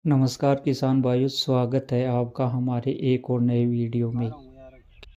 नमस्कार किसान भाइयों, स्वागत है आपका हमारे एक और नए वीडियो में।